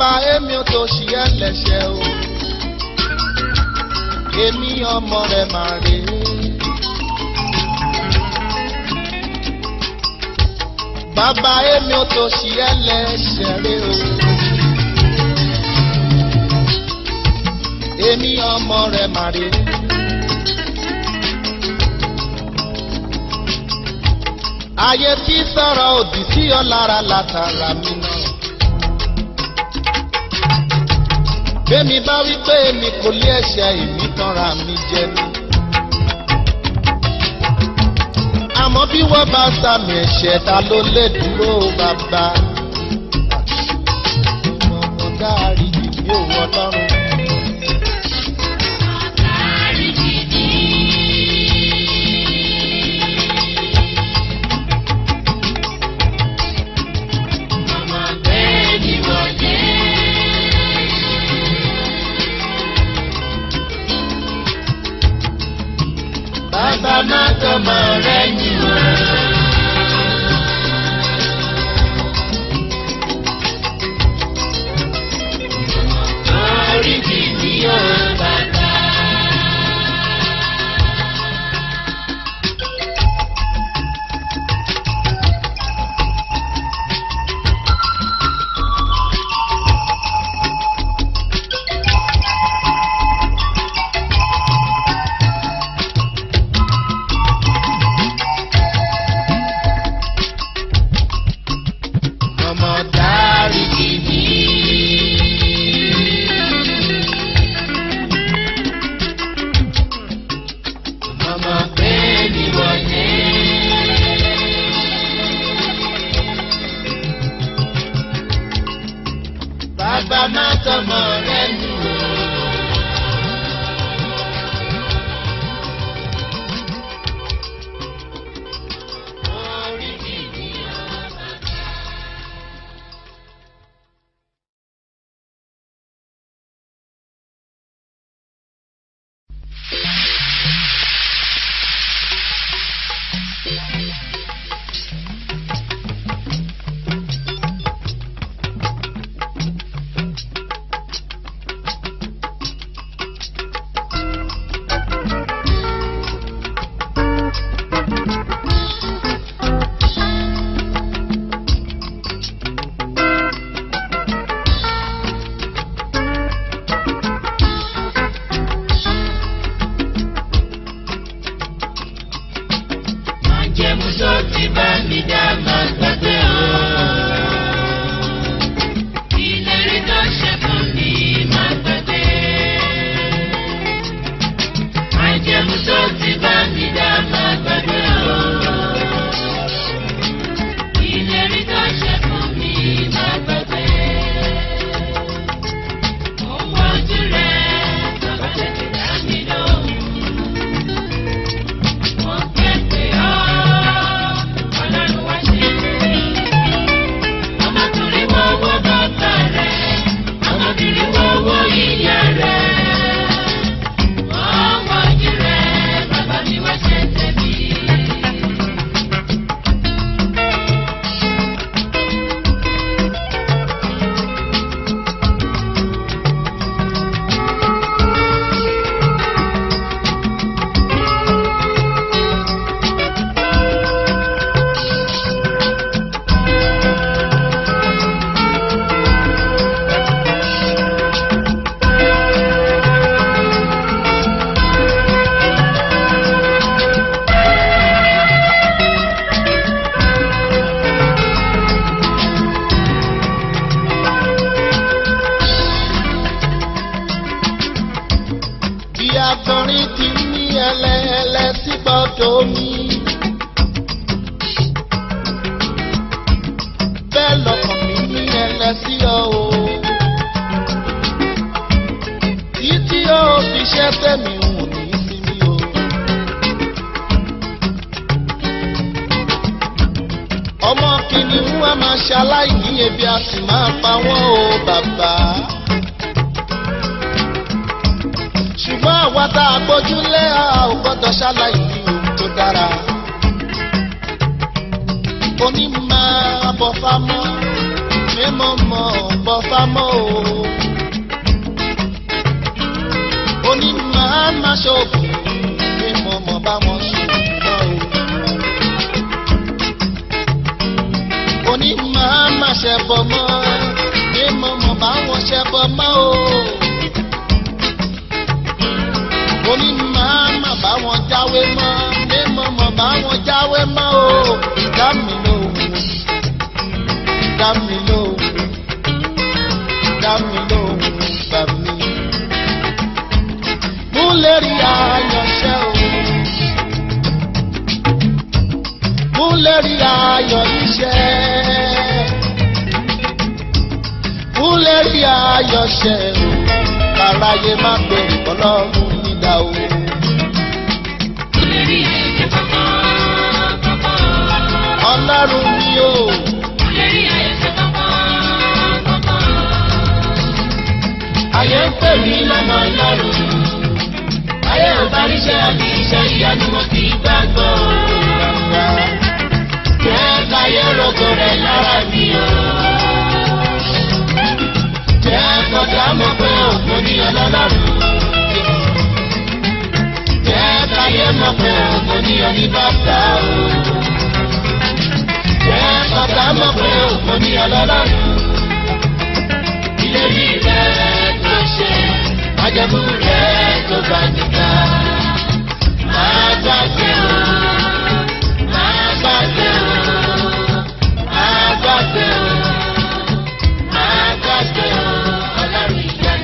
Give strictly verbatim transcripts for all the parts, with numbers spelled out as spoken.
bàbá èmi ò tó ṣì ẹlẹ́ṣẹ̀ o èmi ọmọ rẹ̀ máa rè é. Bàbá èmi ò tó ṣì ẹlẹ́ṣẹ̀ rè o èmi ọmọ rẹ̀ máa rè é. Ayé tí sọ̀rọ̀ òdì sí ọ lára látara mi náà. Bẹ́mi bá wí pé èmi kò lé ẹ̀ṣẹ̀ èmi tanra mi jẹ ni. Àmọ́ bí wọ́n bá sàmì ẹ̀ṣẹ̀ ta ló lè dúró bàbá. Ọmọ dárí mi ò wọ lọ́rùn. Bàbá má tọmọ rẹ̀ yìn wọ́n. Orí kìíní yóò bàbá. Bàbá má tọmọ rẹ̀ nù. Orí kìíní yóò bàbá. Akọrin ti ní ẹlẹ́ẹ̀lẹ́ sí gbọ́dọ̀ mi. Bẹ́ẹ̀ lọ́kàn mi ní ẹlẹ́ sí ọ o. Títí ó fi ṣẹ́fẹ́ mi hùn ní sinmi o. Ọmọ kìnìún á máa ṣaláìní ebi a sì máa pa wọ́n o bàbá. Ṣùgbọ́n àwa tá a gbójúlé a ò gbọ́dọ̀ ṣaláìní ohun tó dára. Oní máa bọ̀ fámọ́, mímọ́ mọ́ bọ́ fámọ́ o. Oní máa má ṣògùn mímọ́ mọ́ bá wọn ṣògùn mọ́ o. Oní máa má ṣẹbọ mọ́ mímọ́ mọ́ bá wọn ṣẹbọ mọ́ o. Oní máa má bá wọn jáwé mọ́ mímọ́ mọ́ bá wọn jáwé mọ́ o. Dá mi lóhùn, dá mi lóhùn, dá mi lóhùn, gbà mí. Mú lérí ayọ̀ṣẹ́ o, mú lérí ayọ̀ iṣẹ́, mú lérí ayọ̀ṣẹ́ o, kàráyé má pè Ọlọ́run nídà o. Ọlọ́run ni o. Ayé ń pè mí lọ́mọ Ọlọ́run. Ayé ò bá ríṣẹ́ àbí iṣẹ́ ìyanu wọn kì í gbàgbọ́. Jẹ́ káyé rogo rẹ̀ lára mi o. Jẹ́ kọjá mọ̀ pé òkú ni Ọlọ́run. Jẹ́ káyé mọ̀ pé òkú ni oníbàbá o. Jẹ́ kọjá mọ̀ pé òkú ni Ọlọ́run. Ìlérí rẹ̀ tó ṣe, májẹ̀mú rẹ̀ tó bá níta. Máa gbàgbé o, máa gbàgbé o, máa gbàgbé o, máa gbàgbé o, Ọlọ́run ìyanu.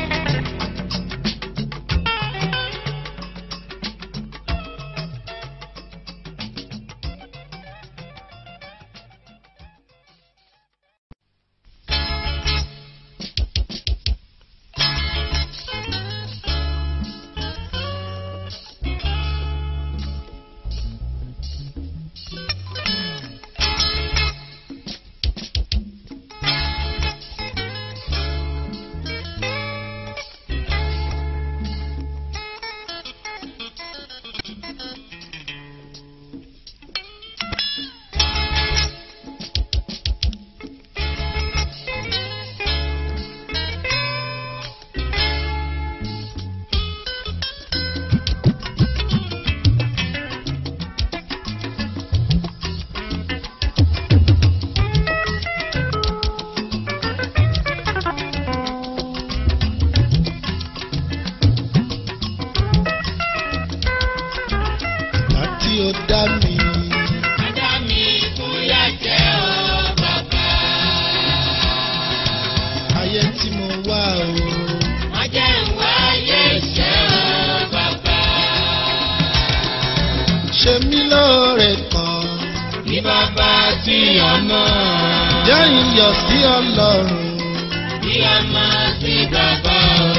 Ṣe mí lóore kan ní bàbá tí ọmọ. Jẹ́ iyọ̀ sí Ọlọ́run. Bí ọmọ sí bàbá o.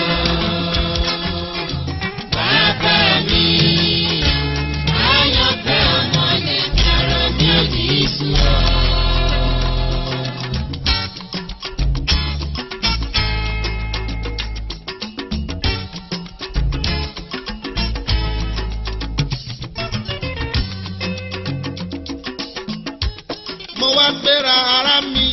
Bàbá mi, àyànfẹ́ ọmọ ní kàrọ̀ mi ò ní sùn ọ́. Mo wá gbéra ara mi,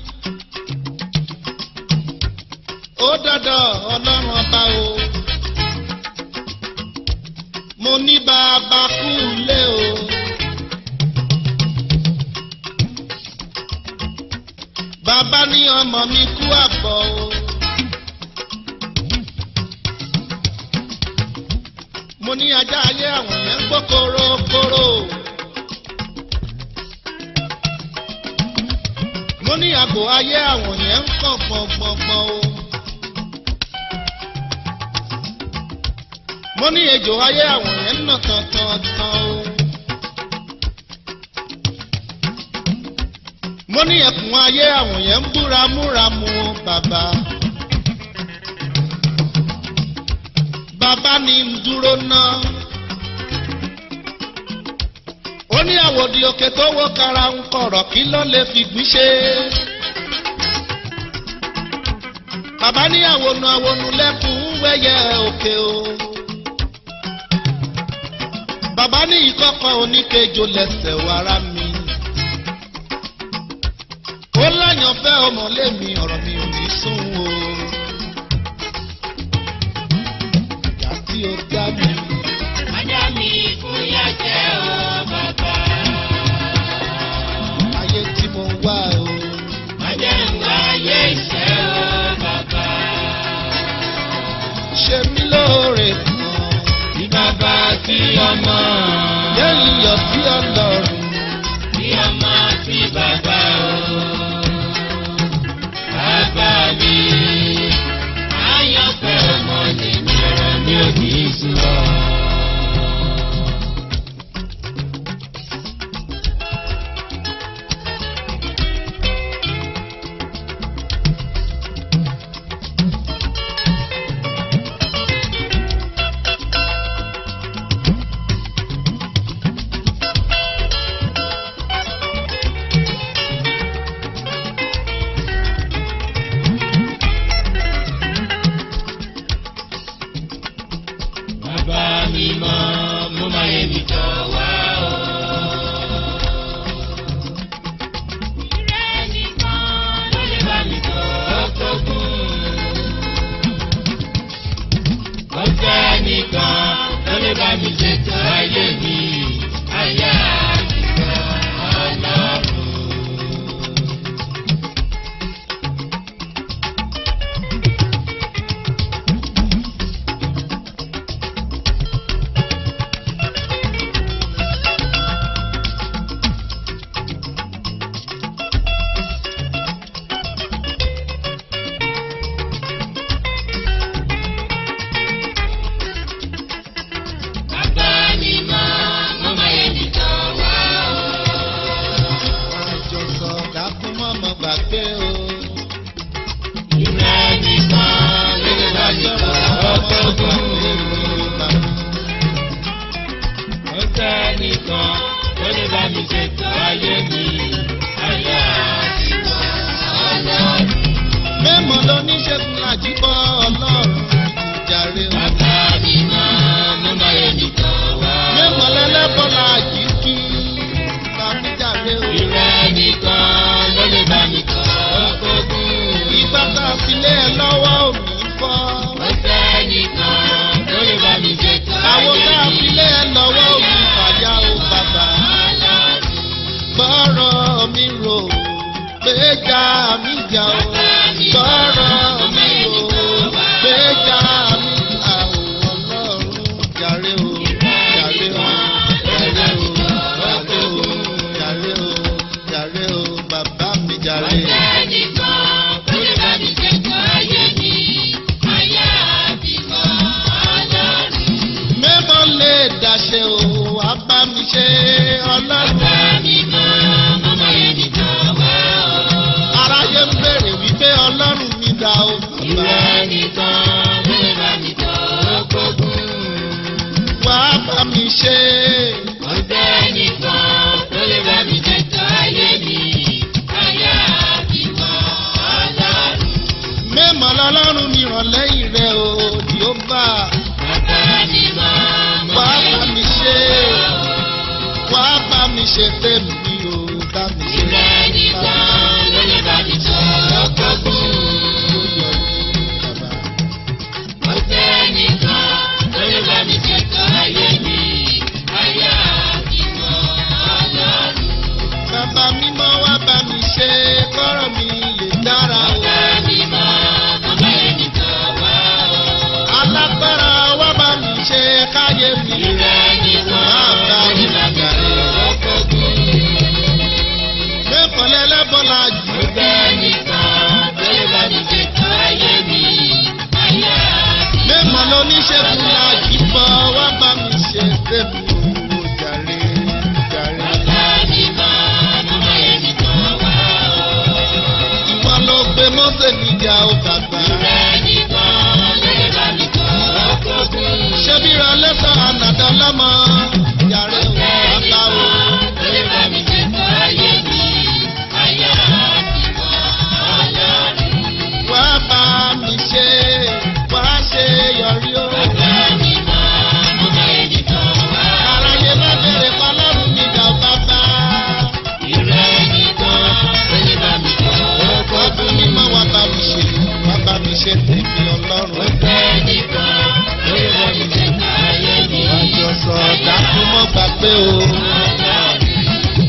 ó dọ́dọ̀ Ọlọ́run ọba o. Mo ní bàbá kú lé o. Bàbá ní ọmọ mi kú àbọ̀ o. Mo ní ajá ayé àwọn yẹn ń gbó korokoro. Mo ní àgò ayé àwọn yẹn ń kàn gbọ̀ngbọ̀ngbọ̀n o. Mo ní ejò ayé àwọn yẹn ń nà tán-tán-tán o. Mo ní ẹkùn ayé àwọn yẹn ń búramúramù o bàbá. Bàbá ni ń dúró ná. Ó ní àwòdì òkè tó wó kara ń kọ̀rọ̀ kí ló lè fi gbín ṣe. Bàbá ní àwònú àwònú lẹ́kùn ń wẹ́yẹ òkè o. Bàbá ní ìkọ́kọ́ oníkejò lẹ́sẹ̀ wàrà mi. Ó láyàn àyànfẹ́ ọmọ lèmi ọ̀rọ̀ mi ò ní sún o. ìyá tí ó dá mi. Ajá mi fúyà jẹ́ o bàbá. ayé tí mo wá o. Ajá ń wá ayé ìṣẹ́ o bàbá. ṣe mí lóore kan. Bí bàbá kí ọmọ. yẹ́nì yọ sí ọlọ́run. Bí ọmọ sí bàbá o. Bàbá mi, àyànfẹ́ ọmọ lèmi ọ̀rọ̀ mi ò ní sùn ọ́. Bàbá mi mọ̀, mo máa yẹ mi tọ̀ wá o. Ìrẹ́ nìkan ló lè bá mi tọ̀ ọ́kọ́gùn. Ọ̀sẹ̀ nìkan ló lè bá mi ṣètò ayé mi. Ayé àdìgbò ọlọ́run. Bàbá mi mọ̀, mo máa yẹ mi tọ̀ wá o. àjọsọ dákún mọ́mọ́ gbàgbé o. Ìrẹ́ nìkan ló lè bá mi tọ̀ ọ́kọ́gùn. Ọ̀sẹ̀ nìkan ló lè bá mi ṣètò ayé mi. Ayé àdìgbò ọlọ́run. mẹ́mọ̀ ló ní ṣẹ́gun àjíbọ̀ ọlọ́run jàre o. Bàbá mi mọ̀, mo máa yẹ mi tọ̀ wá o. mẹ́mọ̀ lẹ́lẹ́bọ̀lá àjíkí tàbí jàre o. Ìrẹ́ nìkan ló lè bá mi tọ̀ ọ́kọ́gùn. ìgbà tá a fi lé ẹ lọ́wọ́ ò ní fọ́. Ọ̀sẹ̀ nìkan ló lè bá mi ṣètò àwọn ayé tá a mi. fi lé ẹ lọ́wọ́ ò ní fàyà o bàbá. gbọ́rọ̀ mi rò gbéjà mi jà o. gbọ́rọ̀ mi rò gbéjà mi jà o. ọlọ́run jàre o. jàre o. jàre o. jàre o. jàre o. jàre o. bàbá mi jàre. Ọ̀sẹ̀ nìkan ló lè bá mi ṣètò ayé mi. Ayé àdìgbò ọlọ́run. mẹ́mọ̀ lè dàṣe o. wá bá mi ṣe ọlọ́run. Bàbá mi mọ̀, mo máa yẹ mi tọ̀ wá o. aráyé ń béèrè wípé ọlọ́run mi dà o. Ìrẹ́ nìkan ló lè bá mi tọ̀ ọ́kọ́gùn. wá bá mi ṣe. Ọ̀sẹ̀ nìkan ló lè bá mi ṣètò ayé mi. Ayé àdìgbò ọlọ́run. mẹ́mọ̀ lọ́lọ́run mi ràn lẹ́yìn rẹ o. yóò bá Bàbá mi mọ̀, mo wá máa yẹ bá mi mi tọ̀ ṣe. wá o. wá bá mi ṣe tèmi o. bá mi ṣe. Ìrẹ́ nìkan ló lè bá mi tọ̀ ọ́kọ́gùn. Ọ̀sẹ̀ nìkan ló lè bá mi ṣètò ayé mi. Ayé àdìgbò ọlọ́run. bàbá mímọ́ wá bá mi ṣe kọ́rọ̀ mi lè dára o. Bàbá mi mọ̀, mo máa yẹ mi tọ̀ wá o. alágbára wá bá mi ṣe káyé mi. Ìrẹ́ nìkan wá bá ló mi lè bá mi jàre. tọ̀ ọ́kọ́gùn. mẹ́kànlélẹ́bọ̀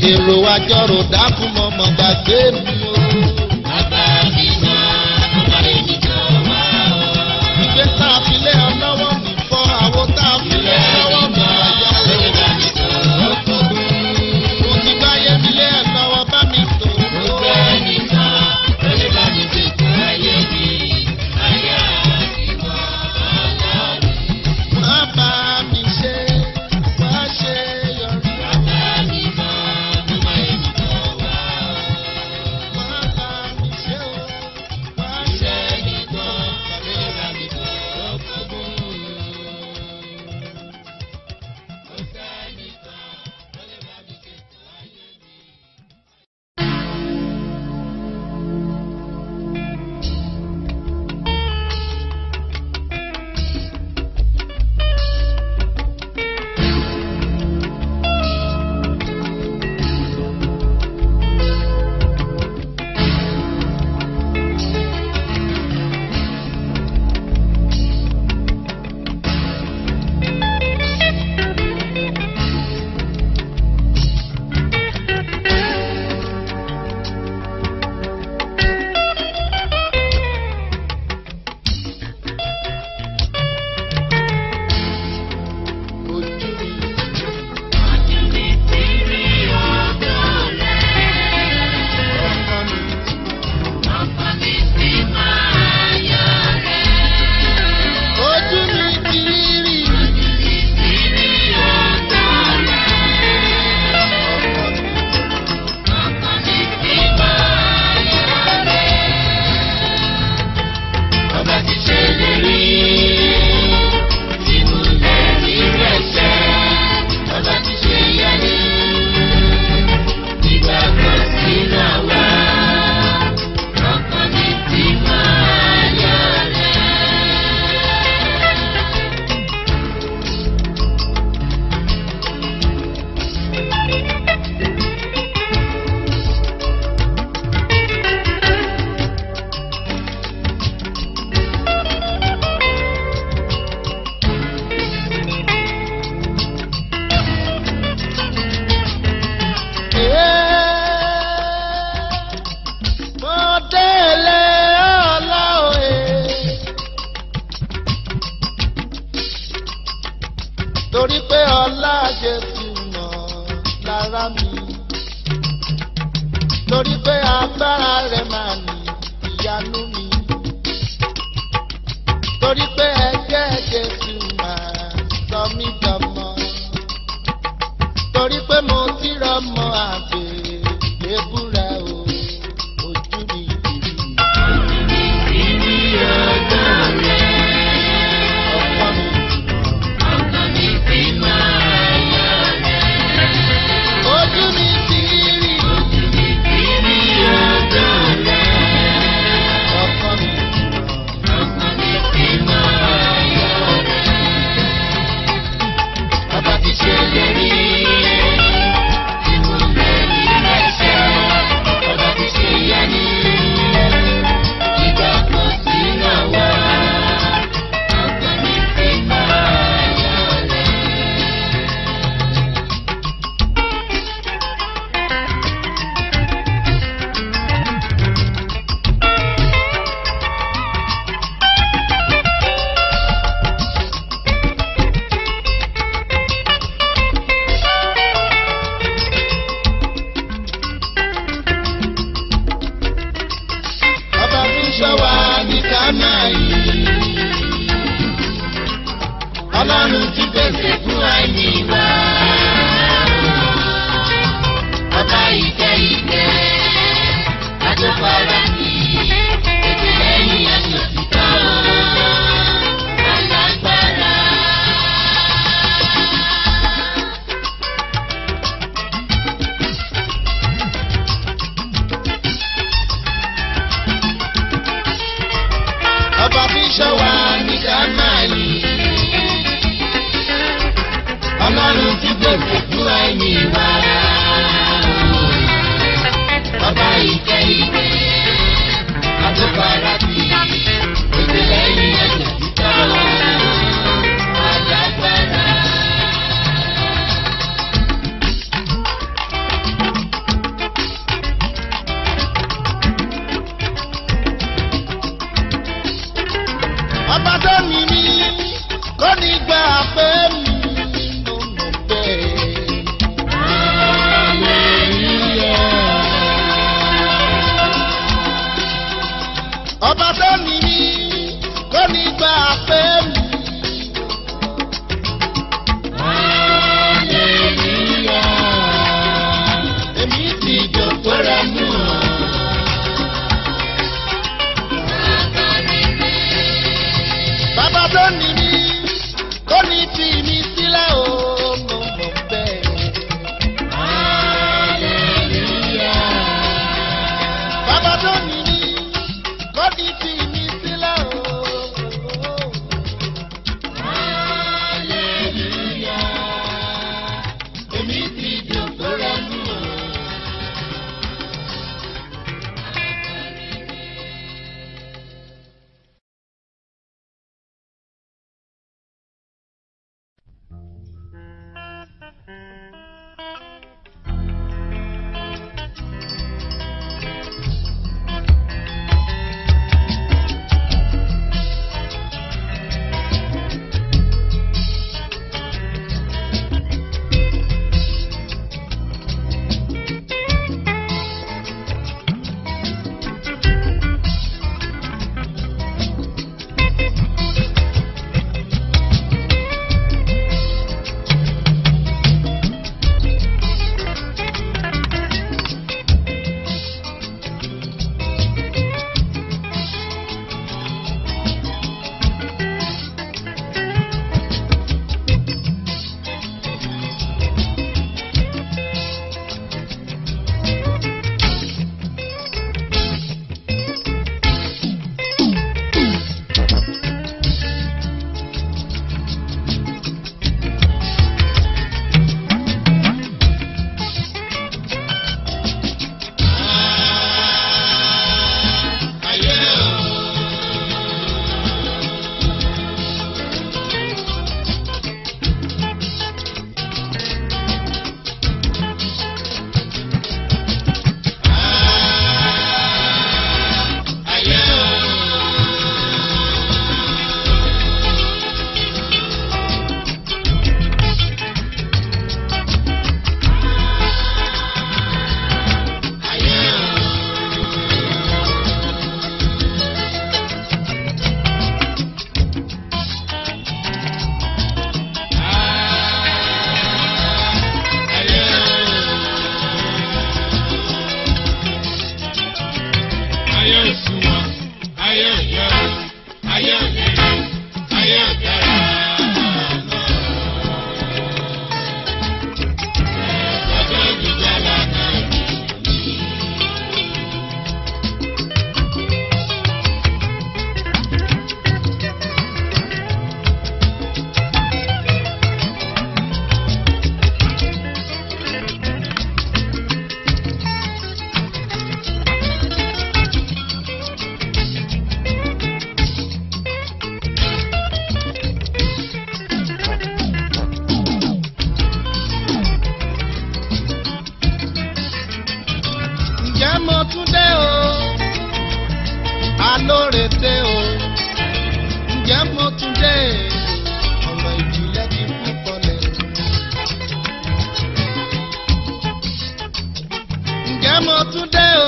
èrò àjọrò dákun mọ̀mọ́ gbàgbé mi o. Bàbá mi mọ́ ọmọ èmi tó wá o. Ìgbé tá a fi lé ọ lọ́wọ́ ní fọ́ àwo tá a fi lé ọ lọ́wọ́ mọ̀ ayá o. Lórí bá mi tó lóko. Mo ti gbáyé mi lé ẹ lọ́wọ́ bá mi tó. Gbogbo ẹnìkan lórí bá mi ṣètò ayé mi. Ayé àtìmọ́ ọlọ́run. Má bá mi ṣe, wá ṣe yọrí. Bàbá mi mọ́ ọmọ èmi tó wá o. Má bá mi ṣe o, wá ṣe Ẹnìkan lórí bá mi tó lóko. Kò sẹ́nìkan lórí bá mi ṣètò ayé mi. ojú mi. Ojú mi ti rí. Ọba ti ṣe lérí, ìmúlẹ̀ rírẹ̀ ṣẹ́. Ọba ti ṣe yẹni, ìgbàgbọ́ sínú àwa. Ọkàn mi ti máa yọ rẹ̀. Mo délé ọlá òye. Torí pé ọlá Jésù mọ̀ lára mi. Torí pé agbára rẹ̀ máa ní ìyanu mi. Torí pé ẹ̀jẹ̀ Jésù máa sọ mí dọmọ. Torí pé mo ti rọmọ àgbè lébúra o. Ojú mi ti rí. Ìrí ọjọ́ rẹ̀. Ọkọ mi ti mọ̀. Ọkàn mi ti máa yọ rẹ̀. Ojú mi ti rí. Ìrí ọjọ́ rẹ̀. Ọkọ mi ti mọ̀. Ọkàn mi ti máa yọ rẹ̀. Ọba ti ṣe lérí, ìmúlẹ̀ mo tún dé o alóore dé o ǹjẹ́ mo tún dé ọ̀rọ̀ ìjìnlẹ̀ ti púpọ̀ lẹ́nu. ǹjẹ́ mo tún dé o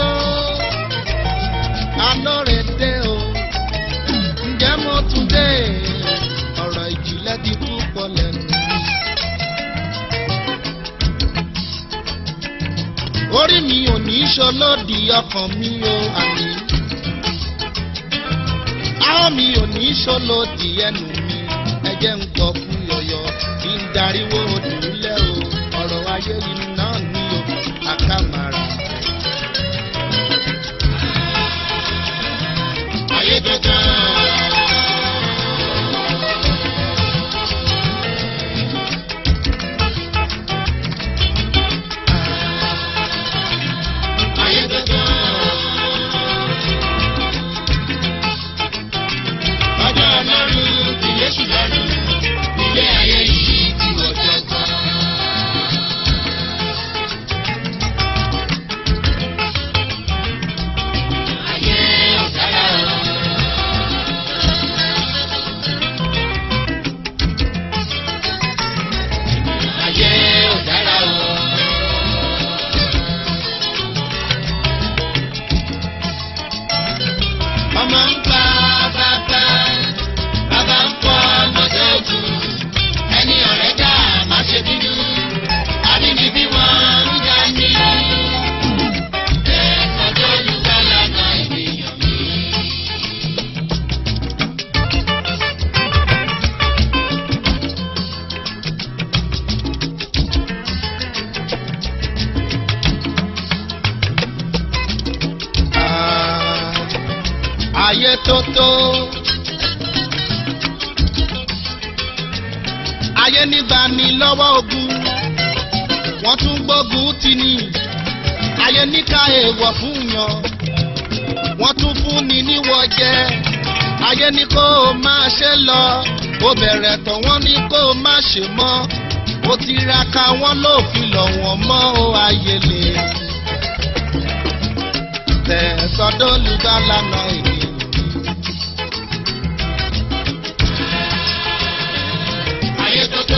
alóore dé o ǹjẹ́ mo tún dé ọ̀rọ̀ ìjìnlẹ̀ ti púpọ̀ lẹ́nu. orí mi ò ní ṣolódì ọkàn mi o àmì. ahọ́n mi ò ní ṣolódì ẹnu mi ẹjẹ́ ń kọ fún yọ̀yọ̀ kí n dariwo òdùlẹ̀ o ọ̀rọ̀ ayé yìí náà ní o àkàmàrà. ayé dandan. ayé tó tó. ayé nígbà ní lọ́wọ́ ogun wọ́n tún gbógun tì ní. ayé níka èèwọ̀ fún yan wọ́n tún fún ni níwọ̀ jẹ. ayé ní kó o máa ṣe lọ ó bẹ̀rẹ̀ tán wọ́n ní kó o má ṣe mọ́. ó tiraka wọ́n ló fi lọ̀ wọ́n mọ́ ó ayé lè. tẹ̀sọ́dọ̀ olùgbàlà náà ènìyàn. ayé tó tó.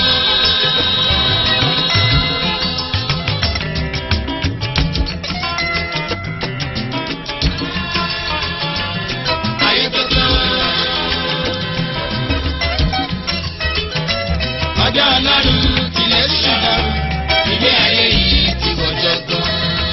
ayé tó tó. ọjọ́ ọlọ́run tilẹ̀ ṣùgbọ́n ilé ayé yìí ti wọ́jọ́ gan.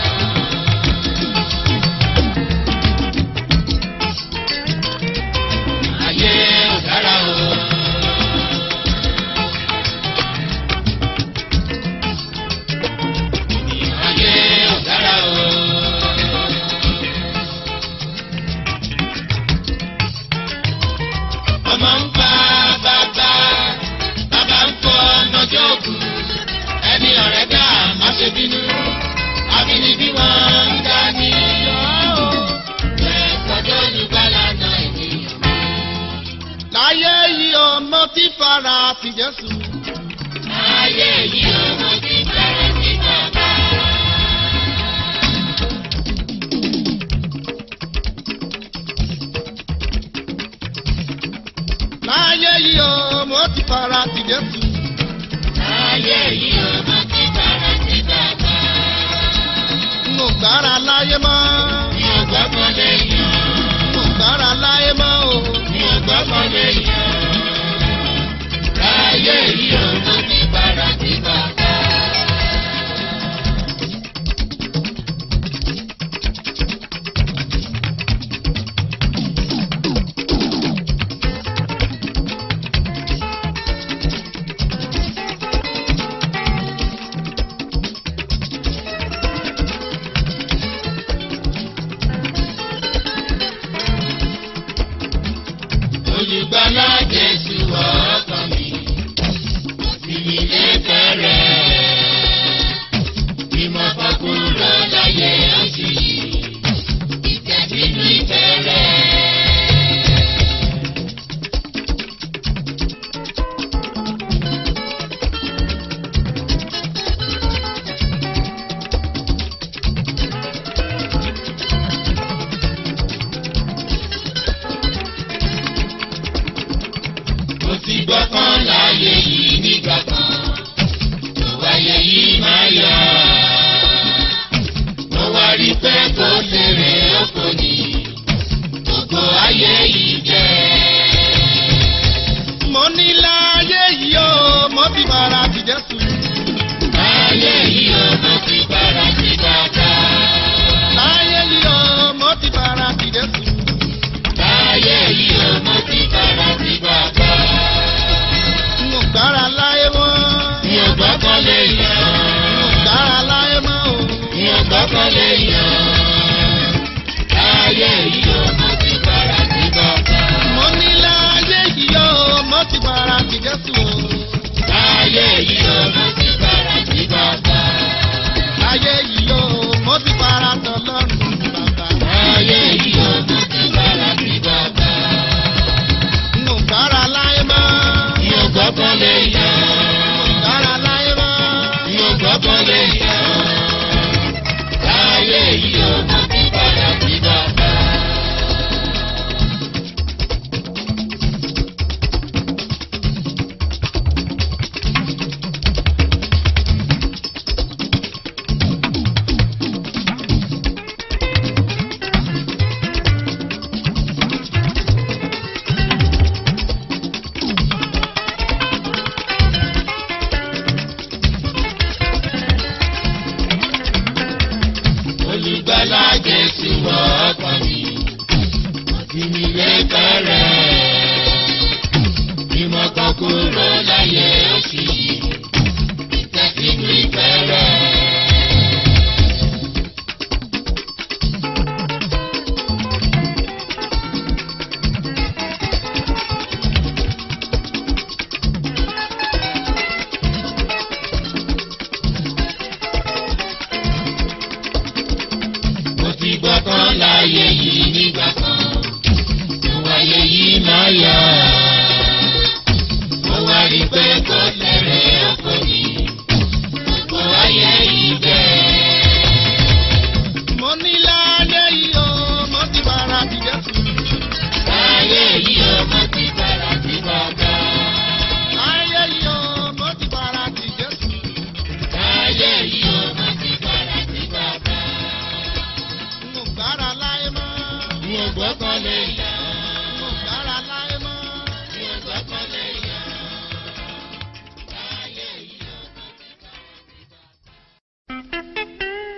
Láyé yìí ọmọ tí fara ti Jésù. Láyé yìí ọmọ tí fara ti bàbá. Láyé yìí ọmọ tí fara ti Jésù. Láyé yìí ọmọ tí fara ti bàbá. N ò gbára láyé mọ́. Mi ò gbàgbọ́ lẹ́yìn. N ò gbára láyé mọ́ o. Mi ò gbàgbọ́ lẹ́yìn. Láyé yìí ọmọ tí fara ti bàbá. Olùgbàlà Jésù ọkàn mi, ìyìn lẹ́fẹ̀ẹ́ rẹ̀, ìmọ̀ fàkúrò láyé òsì, ìtẹ̀sínú ìfẹ́ rẹ̀. ìgbà kan láyé yìí nígbà kan mo wáyé yìí máa yá mo wá rí pé kò tẹ̀rẹ̀ ọkọ mi mo wáyé yìí bẹ́ẹ̀. mo ní láyé yìí o mo ti bára ti jẹ́ fún mi. láyé yìí o mo ti bára ti bàbá. láyé yìí o mo ti bára ti jẹ́ fún mi. láyé yìí o mo ti bára ti bàbá. mo gbára láyé mọ́. mo gbọ́kàn lé yá. mo gbára láyé mọ́. mo gbọ́kàn lé yá. láyé yìí o mo ti bára ti bàbá.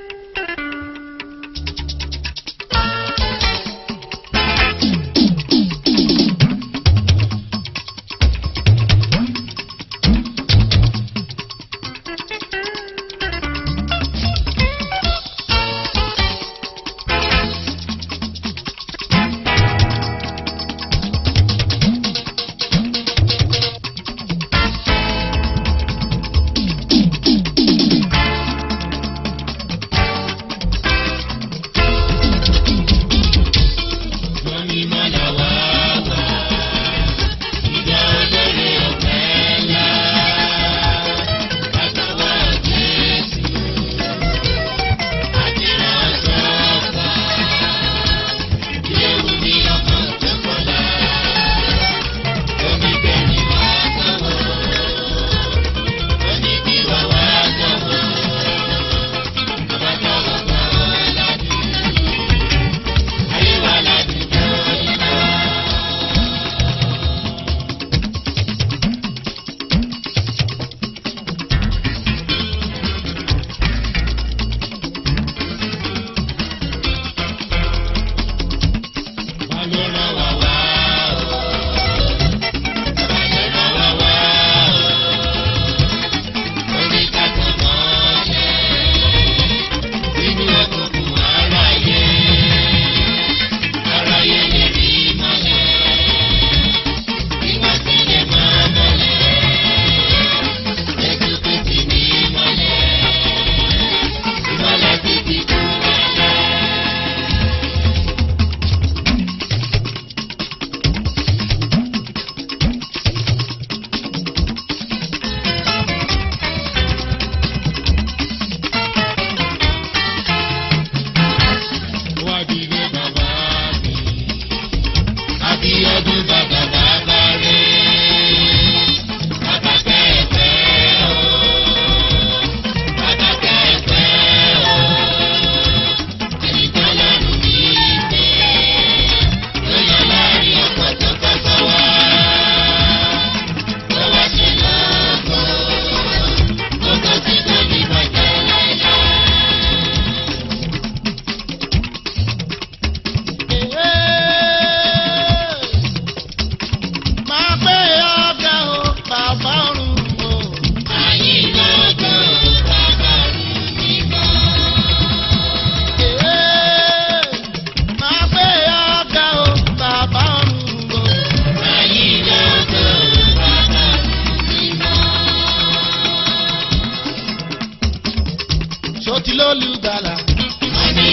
lólùgbàlà. Mọ́ní.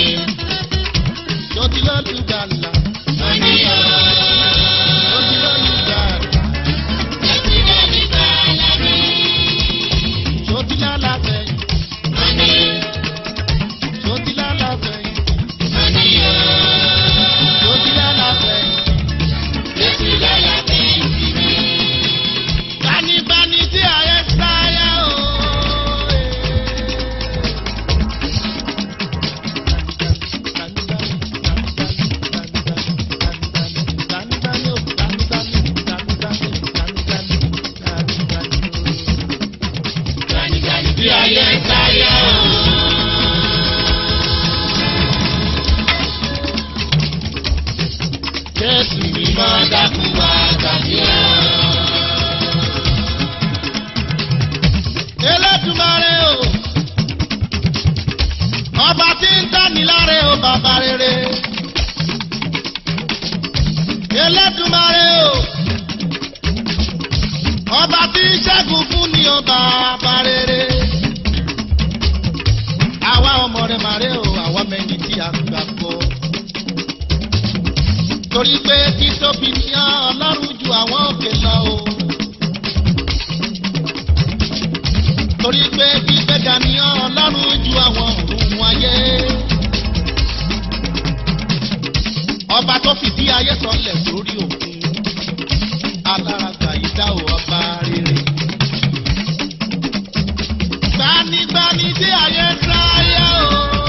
Tó ti lólùgbàlà. Mọ́ní o. Tó ti lólùgbàlà. Jésù lólùgbàlà mi. Tó ti lálàfẹ̀yìn. Mọ́ní. Tó ti lálàfẹ̀yìn. Mọ́ní o. Tó ti lálàfẹ̀yìn. Jésù lálàfẹ̀yìn mi. Bánigbani tí ayé sáyà o. Bánigbani tí ayé sáyà o. Jésù mímọ́ dákun wá tàbí ọ́. Elédùmarè o, ọba tí ń tani láre o bàbá rere. Elédùmarè o, ọba tí ń ṣẹ́gun fún ni o bàbá rere. Àwa ọmọ rẹ̀ màrè o, àwa mẹ́ni tí a gbà gbọ́. torí pé títóbi ní Ọlọ́run ju àwọn òkè lọ o. torí pé gbígbéga ní Ọlọ́run ju àwọn ọ̀run ayé. ọba tó fìdí ayé sọlẹ̀ sórí òkun alárágbá yìí dá o ọba rere. gbanigbani tí ayé sáyé o.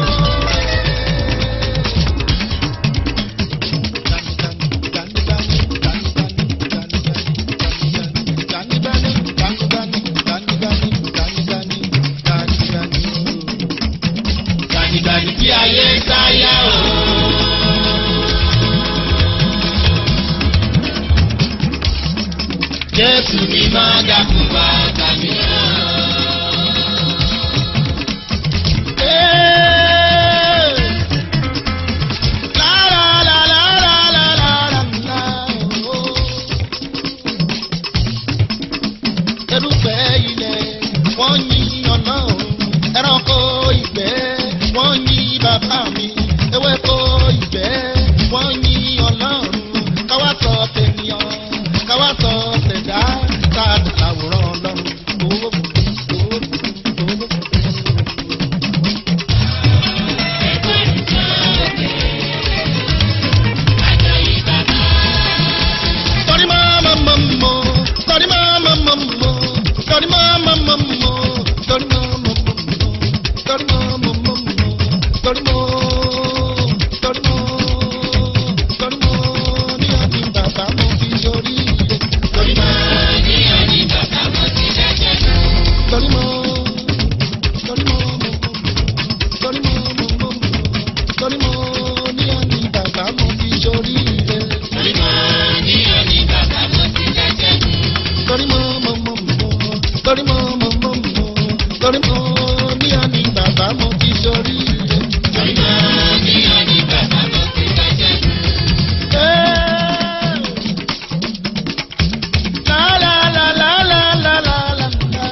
Gbanigbani tí ayé sáyé o. Jésù ni máa dákun wá tàbí náà. Erùpẹ̀ ilẹ̀ wọ́n yin Ọlọ́run, ẹranko ìgbẹ́ wọ́n yin bàbá mi, ewéko ìgbẹ́ wọ́n yin Ọlọ́run, káwá sọ tènìyàn, káwá sọ tẹ̀dá, tá a dà láwòrán Ọlọ́run. Owó owó owó. Torí mama mama, torí mama mama, torí mama mama, torí mama mama, torí mama mama, torí mo, torí mo, torí mo ní àní bàbá mo fi sórí ilé. Torí máa ní àní bàbá mo ti dẹ́jẹ́ lọ. Torí mo, torí mo, torí mo, torí mo ní àní bàbá mo fi sórí ilé. Torí máa ní àní bàbá mo ti dẹ́jẹ́ lọ. Torí mo, mo, mo, mo, torí mo, mo, mo, mo, torí mo ní àní bàbá mo fi sórí ilé. Torí máa ní àní bàbá mo ti dẹ́jẹ́ lọ. La la la la la la la la.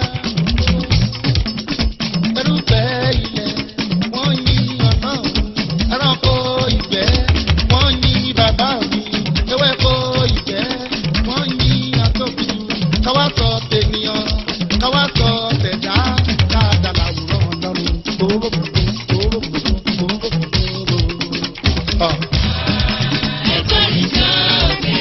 Erùpẹ̀ ilẹ̀ wọ́n yin Ọlọ́run, ẹranko ìgbẹ́ wọ́n yin bàbá mi, ewéko ìgbẹ́ wọ́n yin atóbi, káwá sọ tènìyàn, káwá sọ tẹ̀dá, dáadáa làwòrán Ọlọ́run. Gbogbo gbogbo gbogbo gbogbo. Ẹ̀kọ́ mi sókè.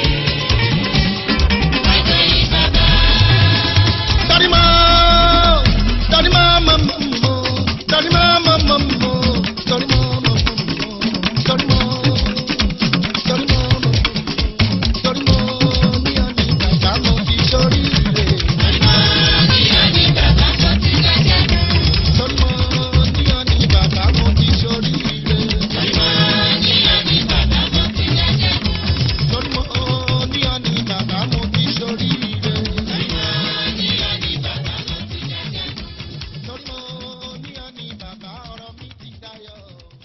Àjọ yìí bàbá. Torí mo, torí mo, mo, mo, mo, torí mo, mo, mo, mo, torí mo, mo, mo, mo, torí mo, torí mo, mo, torí mo ní àní bàbá mo fi sórí ilé. Torí máa ní àní bàbá mo ti dẹ́jẹ́ lọ. Torí mo ní àní bàbá mo fi sórí ilé. Torí máa ní àní bàbá mo ti dẹ́jẹ́ lọ. Torí mo ní àní bàbá mo fi sórí ilé. Torí máa ní àní bàbá mo ti dẹ́jẹ́ lọ. Torí mo ní àní bàbá ọ̀rọ̀ mi ti dayọ̀.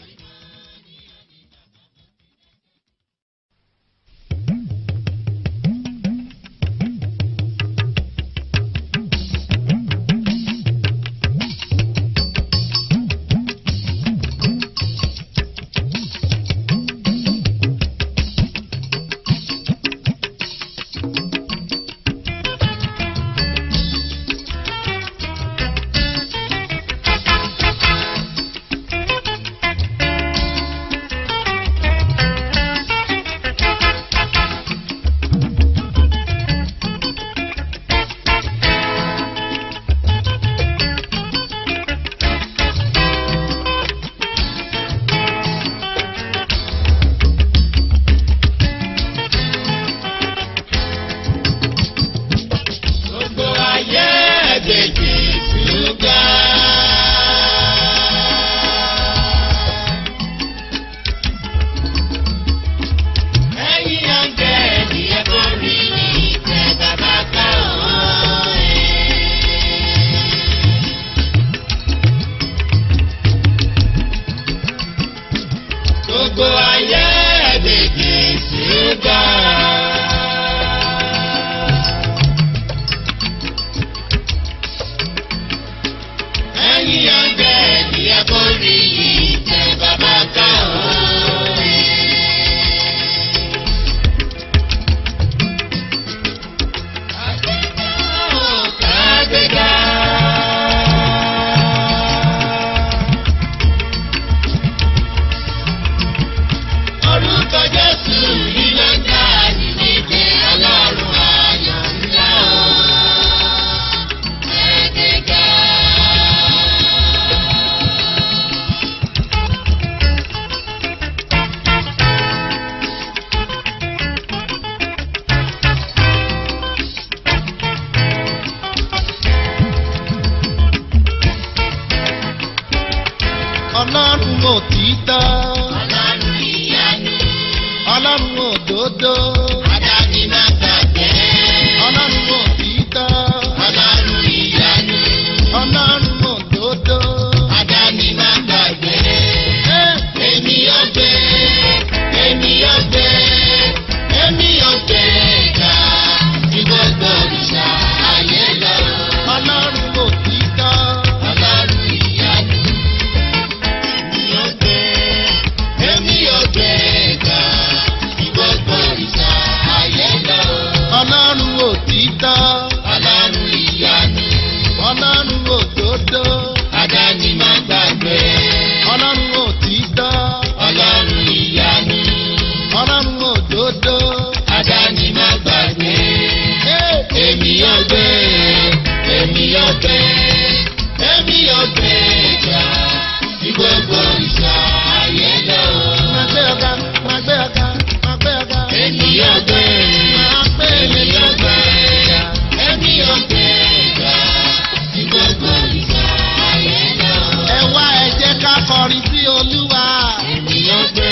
Gbogbo ayé ẹgbẹ̀jì ṣúgà. Ẹ̀yin àǹgẹ̀lì ẹ kò rí ìtẹ́ bàbá ká òun. Gbogbo ayé ẹgbẹ̀jì ṣúgà. Ẹ̀yin àǹgẹ̀lì ẹ kò rí ìtẹ́ bàbá ká òun. ọlọ́run òtítọ́, Ọlọ́run ìyanu, ọlọ́run òdodo, Adáni má gbàgbé. ọlọ́run òtítọ́, Ọlọ́run ìyanu, ọlọ́run òdodo. Adáni má gbàgbé. Ẹ́, Èmi yóò gbé, èmi yóò gbé, èmi yóò gbé ga ju gbogbo òrìṣà ayé lọ. ọlọ́run òtítọ́, Ọlọ́run ìyanu, èmi yóò gbé, èmi yóò gbé ga ju gbogbo òrìṣà ayé lọ. ọlọ́run òtítọ́, Ọlọ́run ìyanu, ọlọ́run òdodo, Adáni má gbàgbé. ọlọ́run òtítọ́, Ọlọ́run ìyanu, ọlọ́run òdodo. Adáni má gbàgbé. Ẹ́, Èmi yóò gbé, èmi yóò gbé, èmi yóò gbé ga ju gbogbo òrìṣà ayé lọ. máa gbé ọ̀gá, máa gbé ọ̀gá, máa gbé ọ̀gá. Èmi yóò gbé, Máa gbé èmi yóò gbé, èmi yóò gbé ga ju gbogbo òrìṣà ayé lọ. ẹ wá ẹ jẹ́ ká kọrin sí Olúwa. Èmi yóò gbé,